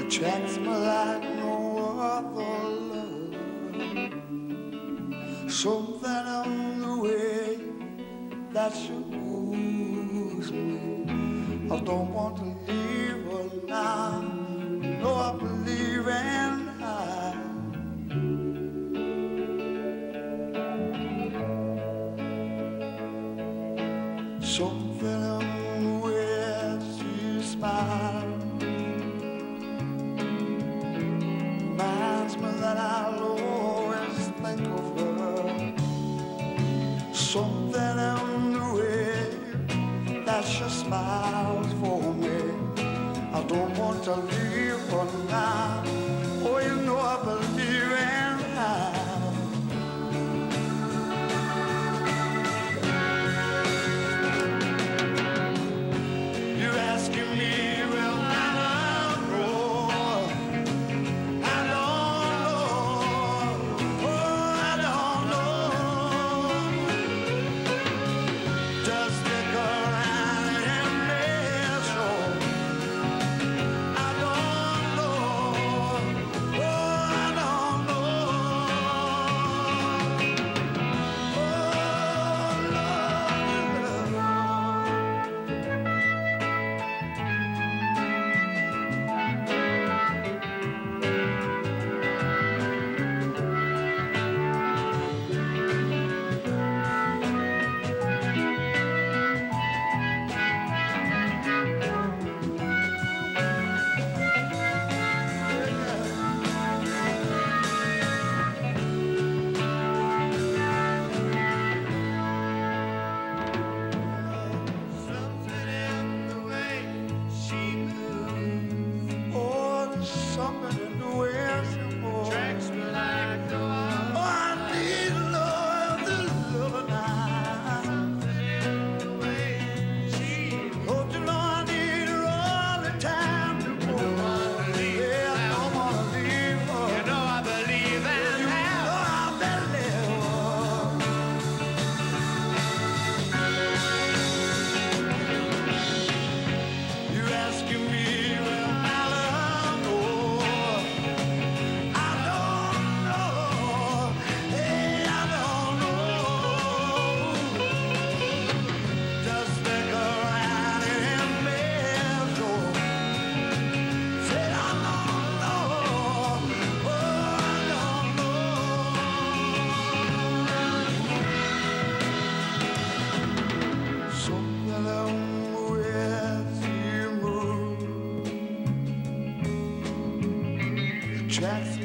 attracts me like no other love. Something on the way that you moves me. I don't want to leave her now. No, I believe in her. Something on the way she smiles reminds me that I'll always think of her. Something in the way that she smiles for me. I don't want to leave her now. Oh, you know I believe in her. You're asking me, well, I don't know. I don't know. Oh, I don't know. Just stick around and measure. I don't know. Oh, I don't something in the way she moves. Tracks me like no other. Oh, I need love, the love now. Something in the way she moves. Oh, you know I need her all the time to move. Don't wanna leave her. Yeah, I don't wanna leave her. You know I believe in her. You know I believe her. You're asking me, well, Jack